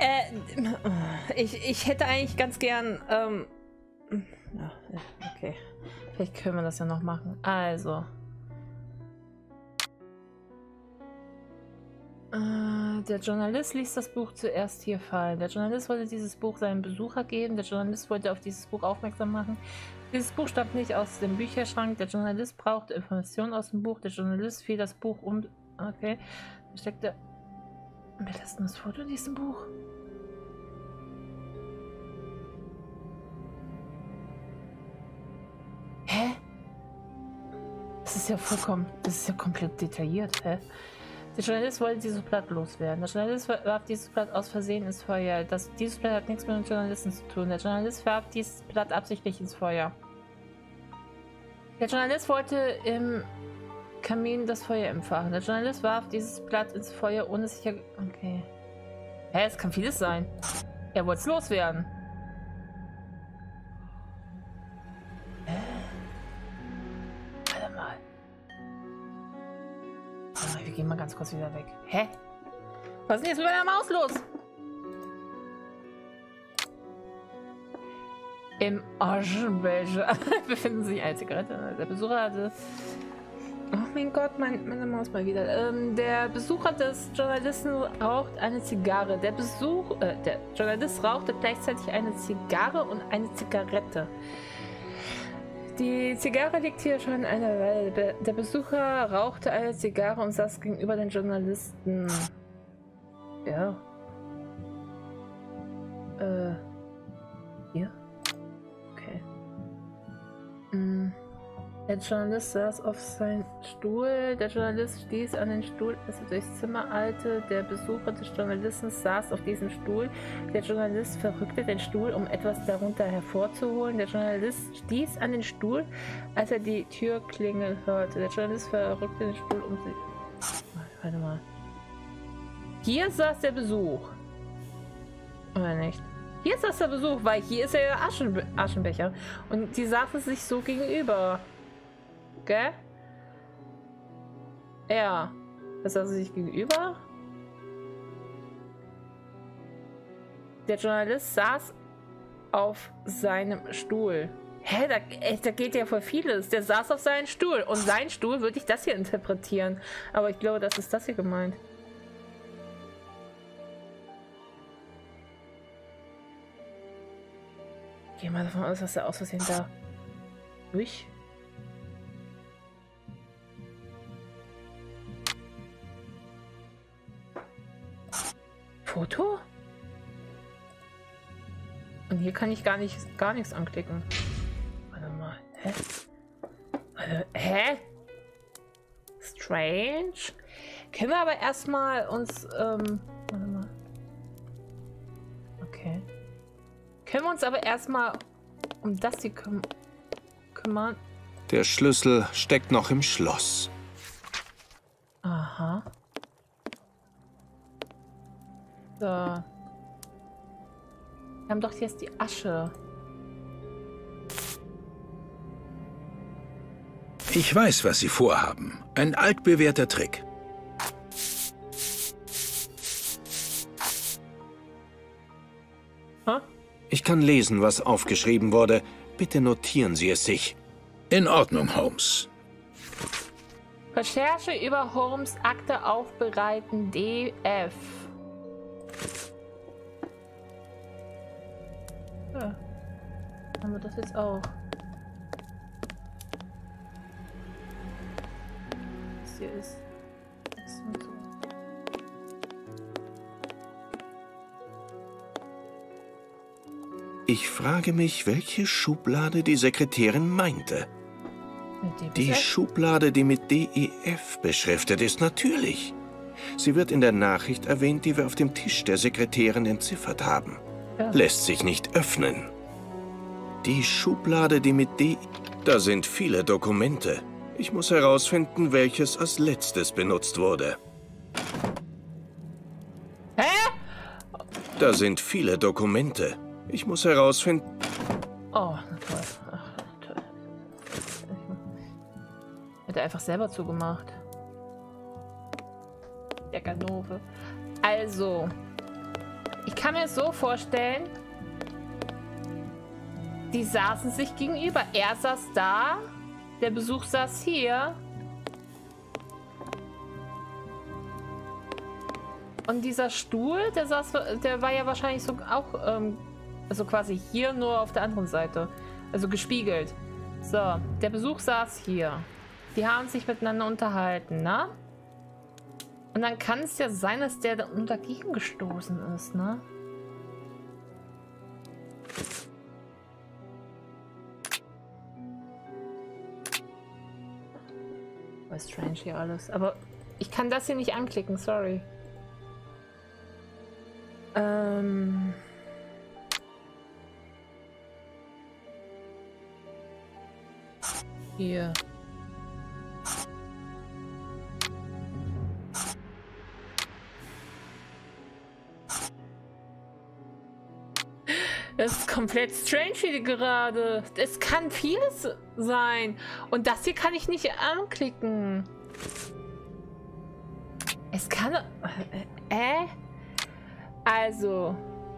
Ich hätte eigentlich ganz gern, ja, okay. Vielleicht können wir das ja noch machen. Also. Der Journalist liest das Buch zuerst hier fallen. Der Journalist wollte dieses Buch seinem Besucher geben. Der Journalist wollte auf dieses Buch aufmerksam machen. Dieses Buch stammt nicht aus dem Bücherschrank. Der Journalist brauchte Informationen aus dem Buch. Der Journalist fiel das Buch um. Okay. Da steckte. Wer lässt denn das Foto in diesem Buch? Hä? Das ist ja vollkommen. Das ist ja komplett detailliert, hä? Der Journalist wollte dieses Blatt loswerden. Der Journalist warf dieses Blatt aus Versehen ins Feuer. Dieses Blatt hat nichts mit dem Journalisten zu tun. Der Journalist warf dieses Blatt absichtlich ins Feuer. Der Journalist wollte im Kamin das Feuer empfachen. Der Journalist warf dieses Blatt ins Feuer, ohne sicher... Okay. Hä, es kann vieles sein. Er wollte es loswerden. Warte mal. Wir gehen mal ganz kurz wieder weg. Hä? Was ist denn jetzt mit meiner Maus los? Im Aschenbecher befinden sich eine Zigarette. Der Besucher hatte... Oh mein Gott, meine Maus mal wieder. Der Besucher des Journalisten raucht eine Zigarre. Der Journalist rauchte gleichzeitig eine Zigarre und eine Zigarette. Die Zigarre liegt hier schon eine Weile. Der Besucher rauchte eine Zigarre und saß gegenüber den Journalisten. Ja. Hier? Okay. Der Journalist saß auf seinem Stuhl. Der Journalist stieß an den Stuhl, als er durchs Zimmer eilte. Der Besucher des Journalisten saß auf diesem Stuhl. Der Journalist verrückte den Stuhl, um etwas darunter hervorzuholen. Der Journalist stieß an den Stuhl, als er die Türklingel hörte. Der Journalist verrückte den Stuhl, um sich... Warte mal. Hier saß der Besuch. Oder nicht? Hier saß der Besuch, weil hier ist der Aschenbecher. Und die saßen sich so gegenüber. Gell? Ja. Das saßen sich gegenüber. Der Journalist saß auf seinem Stuhl. Hä, da geht ja voll vieles. Der saß auf seinem Stuhl. Und sein Stuhl würde ich das hier interpretieren. Aber ich glaube, das ist das hier gemeint. Geh mal davon aus, dass er aus Versehen da durch. Foto? Und hier kann ich gar nichts anklicken. Warte mal. Hä? Warte, hä? Strange. Können wir aber erstmal uns, warte mal. Okay. Können wir uns aber erstmal um das hier kümmern? Der Schlüssel steckt noch im Schloss. Aha. So. Wir haben doch jetzt die Asche. Ich weiß, was Sie vorhaben. Ein altbewährter Trick. Hä? Ich kann lesen, was aufgeschrieben wurde. Bitte notieren Sie es sich. In Ordnung, Holmes. Recherche über Holmes Akte aufbereiten, DF. Ja. Haben wir das jetzt auch? Das hier ist... Das und so. Ich frage mich, welche Schublade die Sekretärin meinte. Die Schublade, die mit DEF beschriftet ist, natürlich. Sie wird in der Nachricht erwähnt, die wir auf dem Tisch der Sekretärin entziffert haben. Ja. Lässt sich nicht öffnen. Die Schublade, die mit D... Da sind viele Dokumente. Ich muss herausfinden, welches als letztes benutzt wurde. Hä? Da sind viele Dokumente. Ich muss herausfinden... Oh, na toll. Ach, toll. Hat er einfach selber zugemacht. Der Ganove. Also. Ich kann mir so vorstellen, die saßen sich gegenüber. Er saß da, der Besuch saß hier. Und dieser Stuhl, der war ja wahrscheinlich so auch, also quasi hier, nur auf der anderen Seite. Also gespiegelt. So, der Besuch saß hier. Die haben sich miteinander unterhalten, ne? Und dann kann es ja sein, dass der da dagegen gestoßen ist, ne? War strange hier alles. Aber ich kann das hier nicht anklicken, sorry. Hier. Das ist komplett strange hier gerade. Es kann vieles sein. Und das hier kann ich nicht anklicken. Es kann... Also...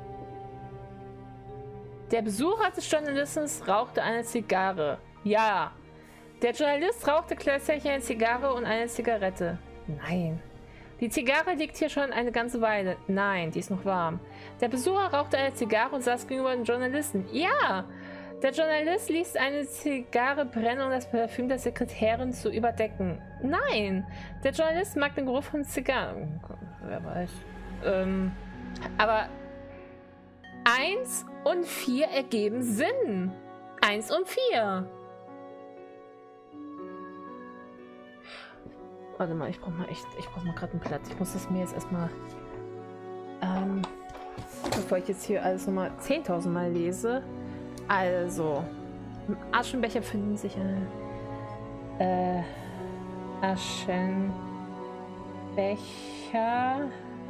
Der Besucher des Journalisten rauchte eine Zigarre. Ja. Der Journalist rauchte gleichzeitig eine Zigarre und eine Zigarette. Nein. Die Zigarre liegt hier schon eine ganze Weile. Nein, die ist noch warm. Der Besucher rauchte eine Zigarre und saß gegenüber dem Journalisten. Ja! Der Journalist ließ eine Zigarre brennen, um das Parfüm der Sekretärin zu überdecken. Nein! Der Journalist mag den Geruch von Zigarren. Wer weiß. Aber 1 und 4 ergeben Sinn. 1 und 4. Warte mal, ich brauche mal gerade einen Platz. Ich muss das mir jetzt erstmal, bevor ich jetzt hier alles nochmal 10.000 Mal lese. Also, im Aschenbecher finden sich Aschenbecher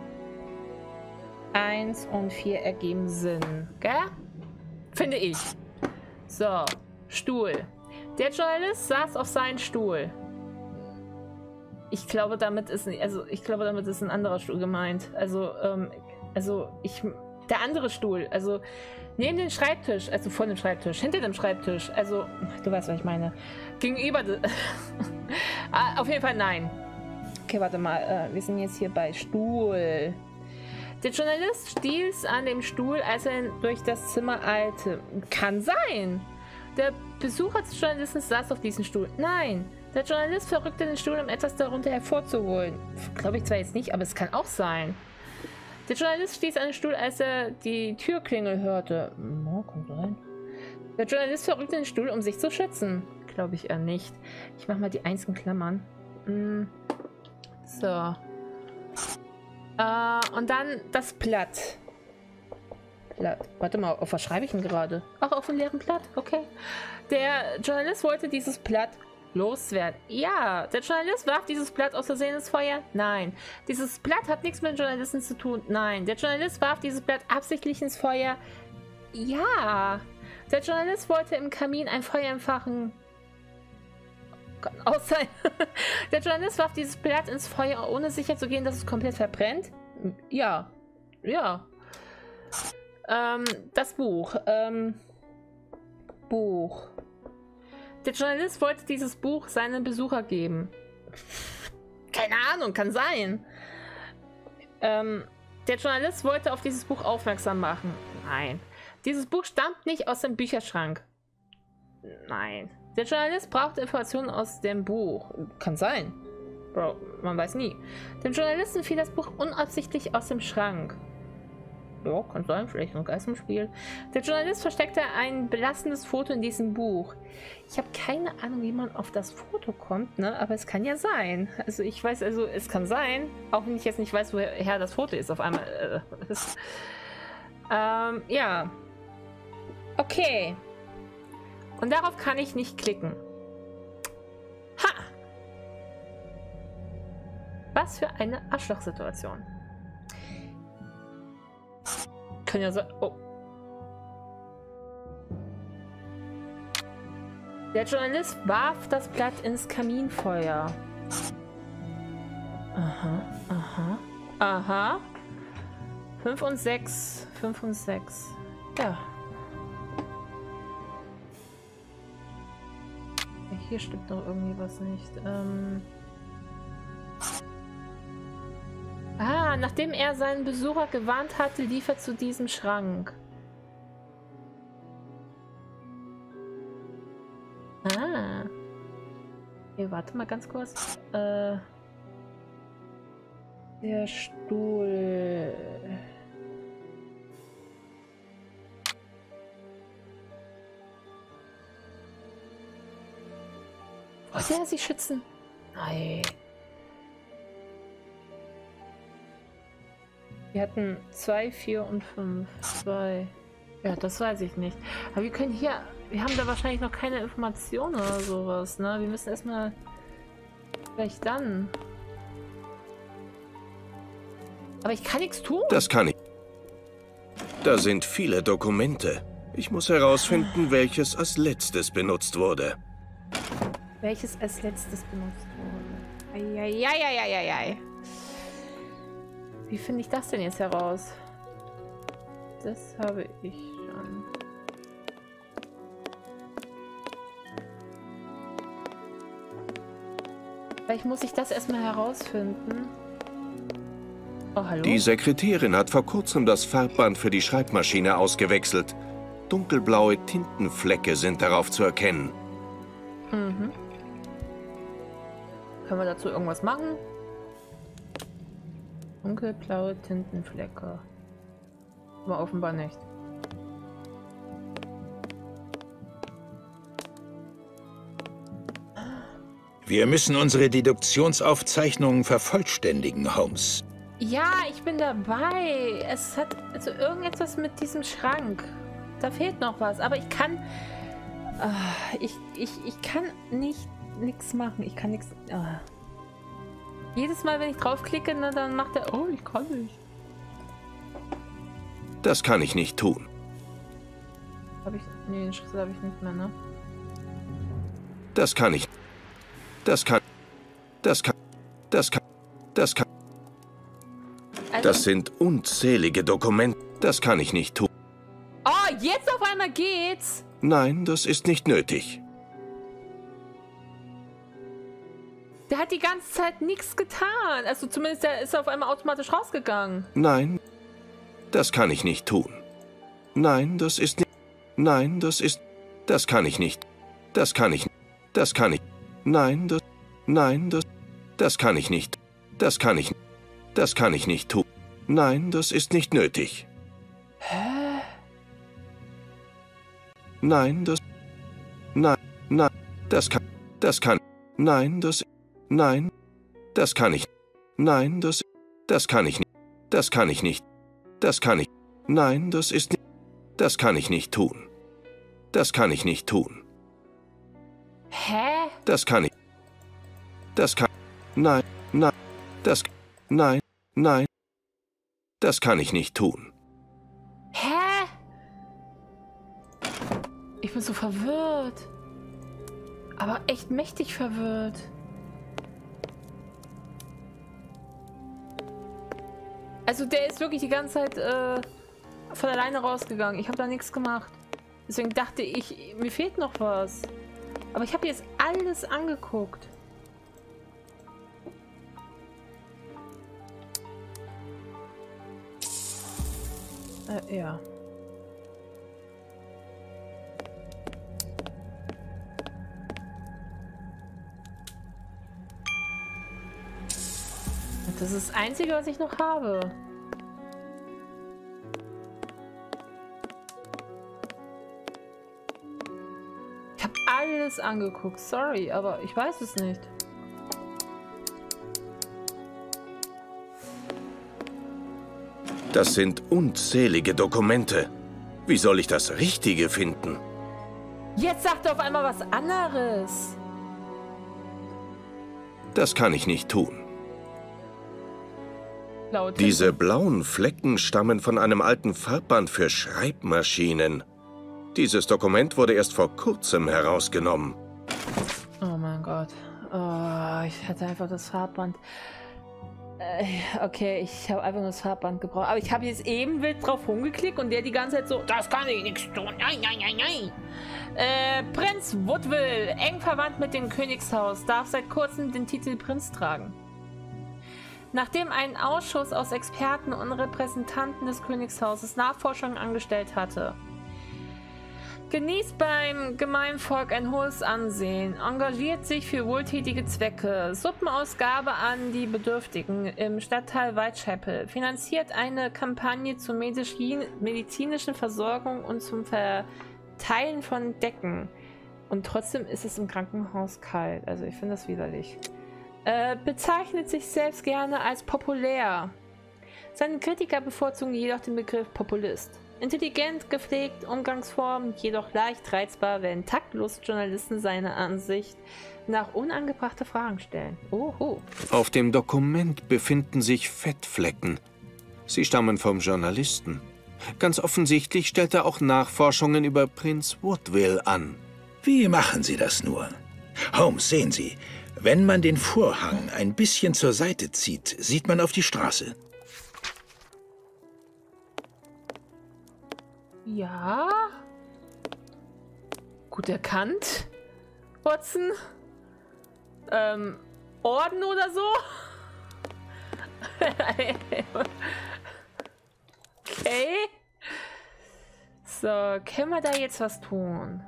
1 und 4 ergeben Sinn, gell? Finde ich. So, Stuhl. Der Journalist saß auf seinem Stuhl. Ich glaube, damit ist ein anderer Stuhl gemeint. Der andere Stuhl, also neben dem Schreibtisch, also vor dem Schreibtisch, hinter dem Schreibtisch, also du weißt, was ich meine. Gegenüber, auf jeden Fall nein. Okay, warte mal, wir sind jetzt hier bei Stuhl. Der Journalist stieß an dem Stuhl, als er durch das Zimmer eilte. Kann sein. Der Besucher des Journalisten saß auf diesem Stuhl. Nein. Der Journalist verrückte den Stuhl, um etwas darunter hervorzuholen. Glaube ich zwar jetzt nicht, aber es kann auch sein. Der Journalist stieß an den Stuhl, als er die Türklingel hörte. Ja, kann sein. Der Journalist verrückte den Stuhl, um sich zu schützen. Glaube ich eher nicht. Ich mache mal die einzelnen Klammern. So. Und dann das Blatt. Warte mal, auf was schreibe ich denn gerade? Ach, auf einem leeren Blatt? Okay. Der Journalist wollte dieses Blatt loswerden. Ja, der Journalist warf dieses Blatt aus Versehen ins Feuer? Nein. Dieses Blatt hat nichts mit den Journalisten zu tun? Nein. Der Journalist warf dieses Blatt absichtlich ins Feuer? Ja. Der Journalist wollte im Kamin ein Feuer entfachen? Kann auch sein. Der Journalist warf dieses Blatt ins Feuer, ohne sicher zu gehen, dass es komplett verbrennt? Ja. Ja. Das Buch. Buch. Der Journalist wollte dieses Buch seinen Besucher geben. Keine Ahnung, kann sein. Der Journalist wollte auf dieses Buch aufmerksam machen. Nein. Dieses Buch stammt nicht aus dem Bücherschrank. Nein. Der Journalist brauchte Informationen aus dem Buch. Kann sein. Bro, man weiß nie. Dem Journalisten fiel das Buch unabsichtlich aus dem Schrank. Ja, kann sein, vielleicht ein Geist im Spiel. Der Journalist versteckte ein belastendes Foto in diesem Buch. Ich habe keine Ahnung, wie man auf das Foto kommt, ne? Aber es kann ja sein. Also ich weiß, also es kann sein, auch wenn ich jetzt nicht weiß, woher das Foto ist auf einmal. Ja. Okay. Und darauf kann ich nicht klicken. Ha! Was für eine Arschlochsituation. Kann ja sein. Oh. Der Journalist warf das Blatt ins Kaminfeuer. Aha, aha, aha. 5 und 6. 5 und 6. Ja. Hier stimmt noch irgendwie was nicht. Nachdem er seinen Besucher gewarnt hatte, lief er zu diesem Schrank. Hier, warte mal ganz kurz. Der Stuhl. Wollte er sich schützen? Nein. Wir hatten 2, 4 und 5. 2. Ja, das weiß ich nicht. Aber wir können hier... Wir haben da wahrscheinlich noch keine Informationen oder sowas, ne? Wir müssen erstmal... Vielleicht dann... Aber ich kann nichts tun. Das kann ich. Da sind viele Dokumente. Ich muss herausfinden, welches als letztes benutzt wurde. Welches als letztes benutzt wurde? Eieieiei. Wie finde ich das denn jetzt heraus? Das habe ich schon. Vielleicht muss ich das erstmal herausfinden. Oh, hallo? Die Sekretärin hat vor kurzem das Farbband für die Schreibmaschine ausgewechselt. Dunkelblaue Tintenflecke sind darauf zu erkennen. Mhm. Können wir dazu irgendwas machen? Dunkelblaue Tintenflecke. Aber offenbar nicht. Wir müssen unsere Deduktionsaufzeichnungen vervollständigen, Holmes. Ja, ich bin dabei. Es hat also irgendetwas mit diesem Schrank. Da fehlt noch was. Aber ich kann... Ich kann nichts machen. Ich kann nichts... Jedes Mal, wenn ich draufklicke, ne, dann macht er... Oh, ich kann nicht. Das kann ich nicht tun. Habe ich... Nee, den Schlüssel habe ich nicht mehr, ne? Das kann ich... Das kann... Also, Das sind unzählige Dokumente. Das kann ich nicht tun. oh, jetzt auf einmal geht's! Nein, das ist nicht nötig. Der hat die ganze Zeit nichts getan. Also zumindest der ist auf einmal automatisch rausgegangen. Nein, das kann ich nicht tun. Nein, das ist nicht... Nein, das ist... Das kann ich nicht. Das kann ich... Das kann ich... Nein, das... Nein, das... Das kann ich nicht. Das kann ich... Das kann ich nicht tun. Nein, das ist nicht nötig. Hä? Nein, das... Nein, nein, das kann... Das kann... Nein, das... Nein, das kann ich... Nein, das... Das kann ich nicht. Das kann ich nicht. Das kann ich... Nein, das ist nicht... Das kann ich nicht tun. Das kann ich nicht tun. Hä? Das kann ich... Das kann... Nein, nein, das... Nein, nein. Das kann ich nicht tun. Hä? Ich bin so verwirrt. Aber echt mächtig verwirrt. Also der ist wirklich die ganze Zeit von alleine rausgegangen. Ich habe da nichts gemacht. Deswegen dachte ich, mir fehlt noch was. Aber ich habe jetzt alles angeguckt. Ja. Das ist das Einzige, was ich noch habe. Ich habe alles angeguckt. Sorry, aber ich weiß es nicht. Das sind unzählige Dokumente. Wie soll ich das Richtige finden? Jetzt sagt er auf einmal was anderes. Das kann ich nicht tun. Laut Diese blauen Flecken stammen von einem alten Farbband für Schreibmaschinen. Dieses Dokument wurde erst vor kurzem herausgenommen. Oh mein Gott. Oh, ich hatte einfach das Farbband. Okay, ich habe einfach nur das Farbband gebraucht. Aber ich habe jetzt eben wild drauf rumgeklickt und der die ganze Zeit so, das kann ich nichts tun. Nein, nein, nein, nein. Prinz Woodville, eng verwandt mit dem Königshaus, darf seit kurzem den Titel Prinz tragen. Nachdem ein Ausschuss aus Experten und Repräsentanten des Königshauses Nachforschungen angestellt hatte, genießt beim Gemeinvolk ein hohes Ansehen, engagiert sich für wohltätige Zwecke, Suppenausgabe an die Bedürftigen im Stadtteil Whitechapel, finanziert eine Kampagne zur medizinischen Versorgung und zum Verteilen von Decken. Und trotzdem ist es im Krankenhaus kalt. Also ich finde das widerlich. Bezeichnet sich selbst gerne als populär. Seine Kritiker bevorzugen jedoch den Begriff Populist. Intelligent, gepflegt, Umgangsformen, jedoch leicht reizbar, wenn taktlos Journalisten seine Ansicht nach unangebrachte Fragen stellen. Oho. Auf dem Dokument befinden sich Fettflecken. Sie stammen vom Journalisten. Ganz offensichtlich stellt er auch Nachforschungen über Prinz Woodville an. Wie machen Sie das nur? Holmes, sehen Sie, wenn man den Vorhang ein bisschen zur Seite zieht, sieht man auf die Straße. Ja. Gut erkannt, Watson. Orden oder so? Okay. So, können wir da jetzt was tun?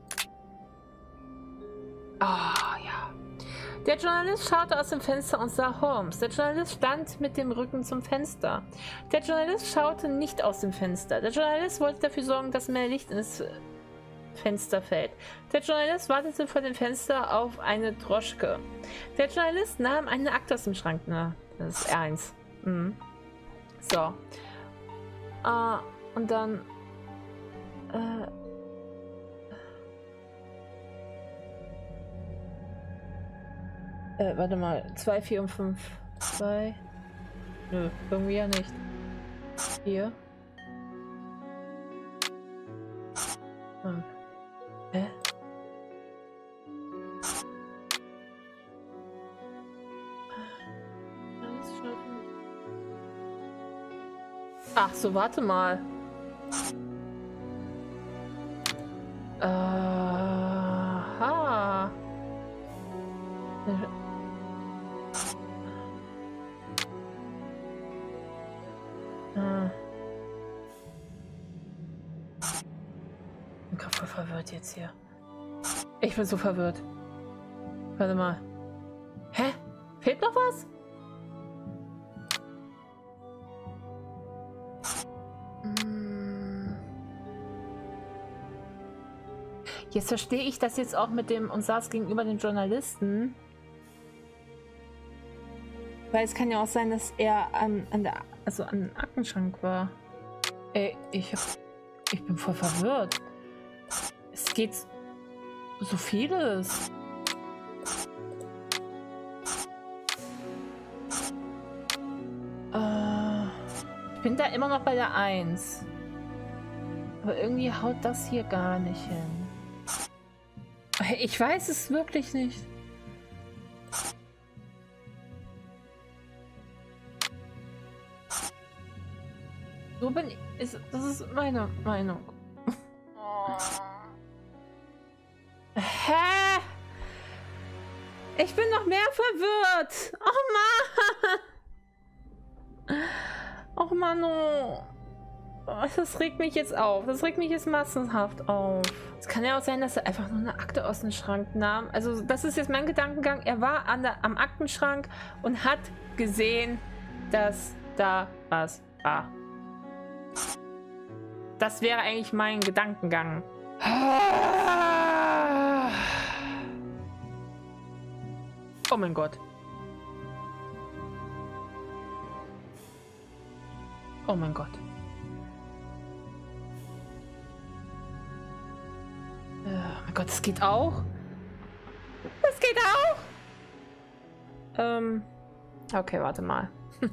Ah, ja. Der Journalist schaute aus dem Fenster und sah Holmes. Der Journalist stand mit dem Rücken zum Fenster. Der Journalist schaute nicht aus dem Fenster. Der Journalist wollte dafür sorgen, dass mehr Licht ins Fenster fällt. Der Journalist wartete vor dem Fenster auf eine Droschke. Der Journalist nahm eine Akte aus dem Schrank. Na, das ist R1. Mhm. So. Und dann... warte mal, 2, 4 und 5. 2. Nö, irgendwie ja nicht. 4. 5. Hä? Ach so, warte mal. Aha. Ich bin gerade voll verwirrt jetzt hier. Ich bin so verwirrt. Warte mal. Hä? Fehlt noch was? Jetzt verstehe ich das jetzt auch mit dem und saß gegenüber dem Journalisten. Weil es kann ja auch sein, dass er an dem Aktenschrank war. Ey, ich bin voll verwirrt. Es geht so vieles. Ich bin da immer noch bei der 1. Aber irgendwie haut das hier gar nicht hin. Ich weiß es wirklich nicht. So bin ich. Das ist meine Meinung. Hä? Ich bin noch mehr verwirrt. Oh Mann. Oh Mann. Oh. Das regt mich jetzt auf. Das regt mich jetzt massenhaft auf. Es kann ja auch sein, dass er einfach nur eine Akte aus dem Schrank nahm. Also das ist jetzt mein Gedankengang. Er war am Aktenschrank und hat gesehen, dass da was war. Das wäre eigentlich mein Gedankengang. Oh mein Gott. Oh mein Gott. Oh mein Gott, das geht auch. Das geht auch. Okay, warte mal.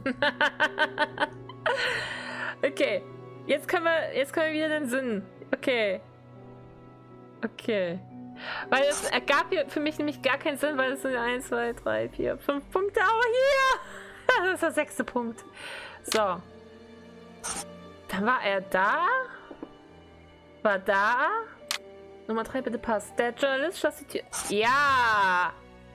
Okay. Jetzt können wir wieder den Sinn. Okay. Okay. Weil es ergab hier für mich nämlich gar keinen Sinn, weil es sind 1, 2, 3, 4, 5 Punkte. Aber hier! Das ist der 6. Punkt. So. Dann war er da. War da. Nummer 3, bitte passt. Der Journalist schloss die Tür. Ja!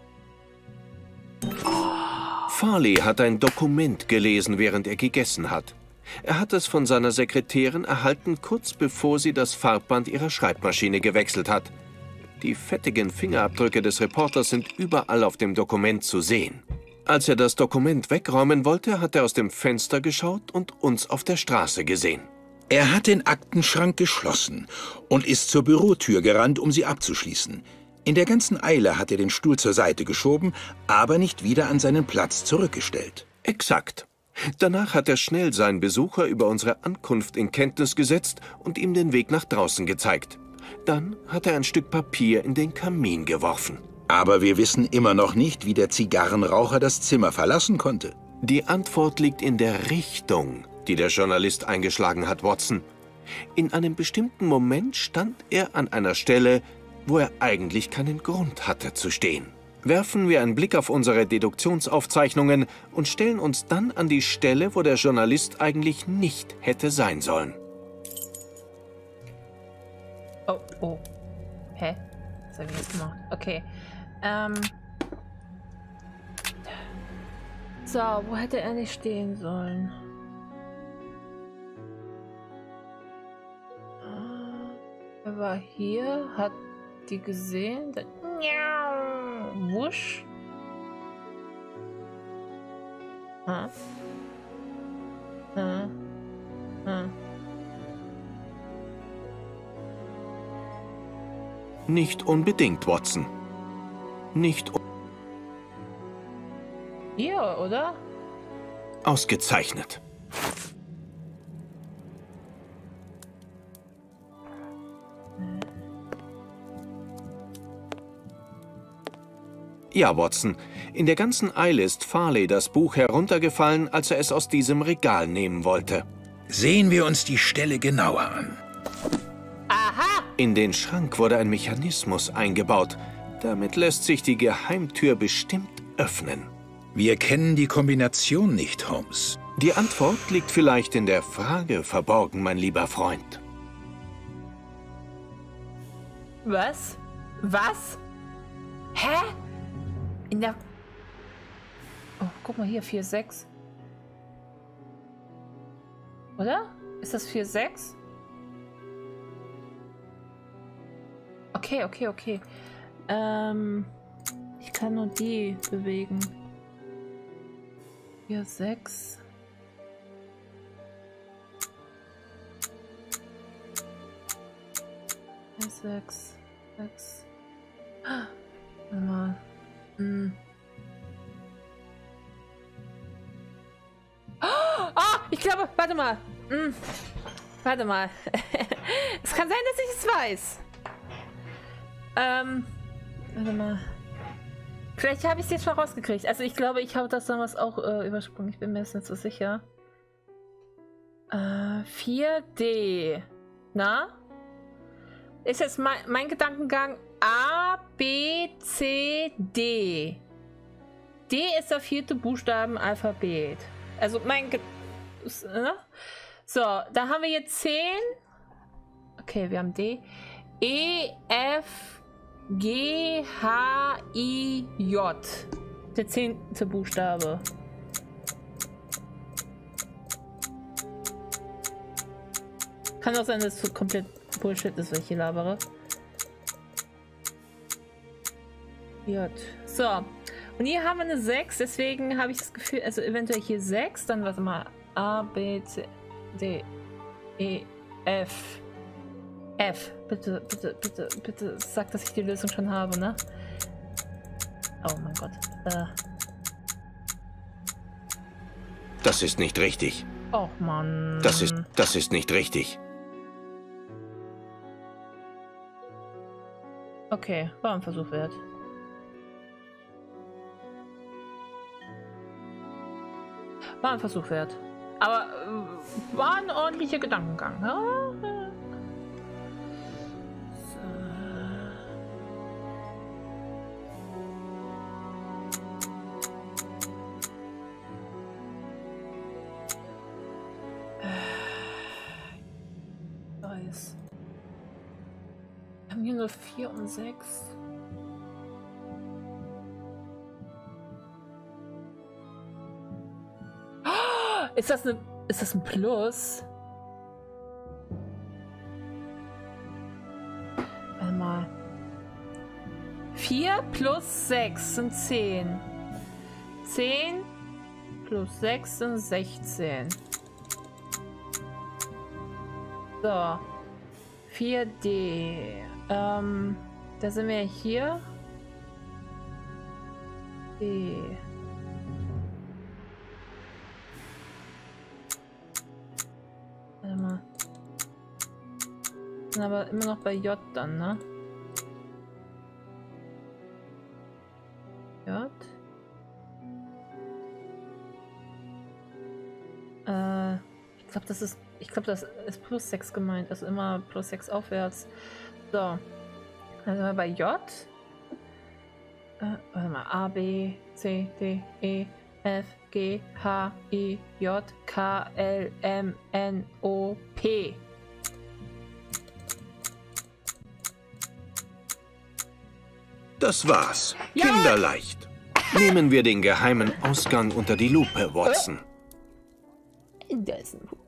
Farley hat ein Dokument gelesen, während er gegessen hat. Er hat es von seiner Sekretärin erhalten, kurz bevor sie das Farbband ihrer Schreibmaschine gewechselt hat. Die fettigen Fingerabdrücke des Reporters sind überall auf dem Dokument zu sehen. Als er das Dokument wegräumen wollte, hat er aus dem Fenster geschaut und uns auf der Straße gesehen. Er hat den Aktenschrank geschlossen und ist zur Bürotür gerannt, um sie abzuschließen. In der ganzen Eile hat er den Stuhl zur Seite geschoben, aber nicht wieder an seinen Platz zurückgestellt. Exakt. Danach hat er schnell seinen Besucher über unsere Ankunft in Kenntnis gesetzt und ihm den Weg nach draußen gezeigt. Dann hat er ein Stück Papier in den Kamin geworfen. Aber wir wissen immer noch nicht, wie der Zigarrenraucher das Zimmer verlassen konnte. Die Antwort liegt in der Richtung, die der Journalist eingeschlagen hat, Watson. In einem bestimmten Moment stand er an einer Stelle, wo er eigentlich keinen Grund hatte zu stehen. Werfen wir einen Blick auf unsere Deduktionsaufzeichnungen und stellen uns dann an die Stelle, wo der Journalist eigentlich nicht hätte sein sollen. Oh, oh. Hä? Was habe ich jetzt gemacht? Okay. So, wo hätte er nicht stehen sollen? Er war hier, hat die gesehen. Dann wusch. Nicht unbedingt, Watson. Nicht hier, oder? Ausgezeichnet. Ja, Watson. In der ganzen Eile ist Farley das Buch heruntergefallen, als er es aus diesem Regal nehmen wollte. Sehen wir uns die Stelle genauer an. Aha! In den Schrank wurde ein Mechanismus eingebaut. Damit lässt sich die Geheimtür bestimmt öffnen. Wir kennen die Kombination nicht, Holmes. Die Antwort liegt vielleicht in der Frage verborgen, mein lieber Freund. Was? Was? Hä? In der... Oh, guck mal hier, 4,6. Oder? Ist das 4,6? Okay, okay, okay. Ich kann nur die bewegen. 4,6. Sechs. Warte mal. Oh, ich glaube, warte mal. Warte mal. Es kann sein, dass ich es weiß. Warte mal. Vielleicht habe ich es jetzt schon rausgekriegt. Also ich glaube, ich habe das damals auch übersprungen. Ich bin mir jetzt nicht so sicher. 4D. Na? Ist jetzt mein Gedankengang A, B, C, D. D ist der 4. Buchstaben Alphabet. Also mein So, da haben wir jetzt 10. Okay, wir haben D. E, F, G, H, I, J. Der 10. Buchstabe. Kann auch sein, dass es so komplett Bullshit ist, was ich hier labere. J. So. Und hier haben wir eine 6, deswegen habe ich das Gefühl, also eventuell hier 6, dann warte mal. A, B, C, D, E, F. F. Bitte, bitte, bitte, bitte sag, dass ich die Lösung schon habe, ne? Oh mein Gott. Das ist nicht richtig. Och Mann. Das ist nicht richtig. Okay, war ein Versuch wert. War ein Versuch wert. Aber war ein ordentlicher Gedankengang. Ja? So. ist. Wir haben hier nur 4 und 6. Oh, ist das ein Plus? Warte mal. 4 plus 6 sind 10. 10 plus 6 sind 16. So. 4D. Da sind wir hier. D. Warte mal. Sind aber immer noch bei J dann, ne? J. Ich glaube, das ist plus 6 gemeint. Also immer plus 6 aufwärts. So. Dann sind wir bei J. Warte mal. A, B, C, D, E, F, G, H, I, J, K, L, M, N, O, P. Das war's. Ja! Kinderleicht. Nehmen wir den geheimen Ausgang unter die Lupe, Watson. Das ist ein